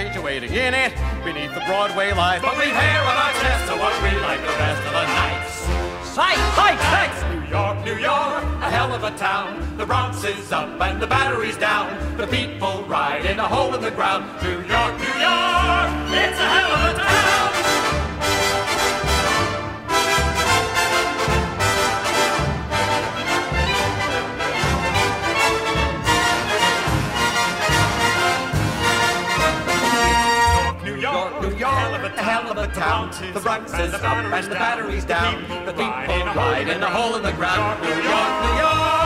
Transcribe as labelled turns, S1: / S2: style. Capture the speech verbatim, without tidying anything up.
S1: stage awaiting in it. Beneath the Broadway lights,
S2: but we've hair on our chests, so what we like the rest of the nights.
S1: Sight, sight, sight!
S2: New York, New York, a hell of a town. The Bronx is up and the Battery's down. The people ride in a hole in the ground. New York, New York, it's a hell of a town. New York, New York, a hell of a town. The Bronx is up and the Battery's down. The people ride in a hole in the ground. New York, New York.